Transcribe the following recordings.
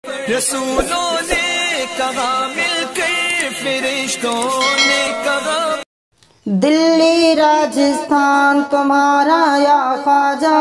رسولوں نے کہا مل کر فرشتوں نے کہا دلی راجستھان تمہارا یا خواجہ،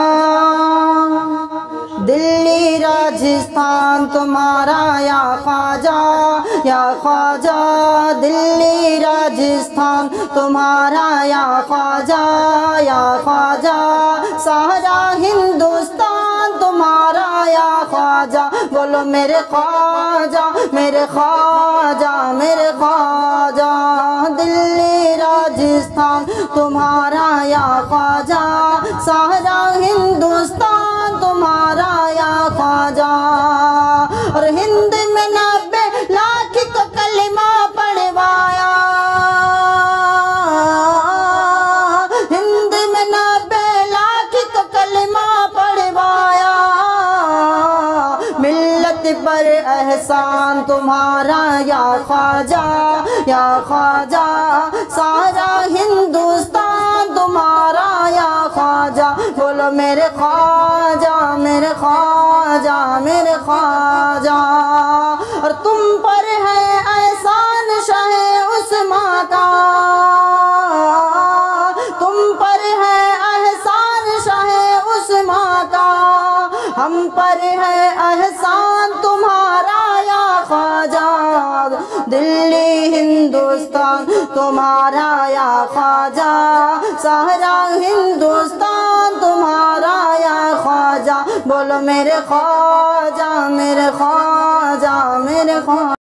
دلی راجستھان تمہارا یا خواجہ، یا خواجہ دلی راجستھان تمہارا یا خواجہ، یا خواجہ سارا ہندوستان تمہارا یا خواجہ، بولو میرے خواجہ میرے خواجہ میرے خواجہ، دلی راجستھان تمہارا یا خواجہ، سارا ہندوستان تمہارا یا خواجہ، اور ہند میں 90 لاکھ کو کلمہ پڑھوایا، ہند میں 90 لاکھ کو کلمہ پڑھوایا، ملت پر احسان تمہارا یا خواجہ، یا خواجہ سارا ہندوستان تمہارا یا خواجہ، بولو میرے خواجہ میرے خواجہ میرے خواجہ، اور تم پر ہے احسان شاہ عثمان کا، تم پر ہے احسان شاہ عثمان کا، ہم پر ہے احسان تمہارا یا خواجہ، دلی ہندوستان تمہارا یا خواجہ، سارا ہندوستان تمہارا یا خواجہ، بولو میرے خواجہ میرے خواجہ میرے خواجہ۔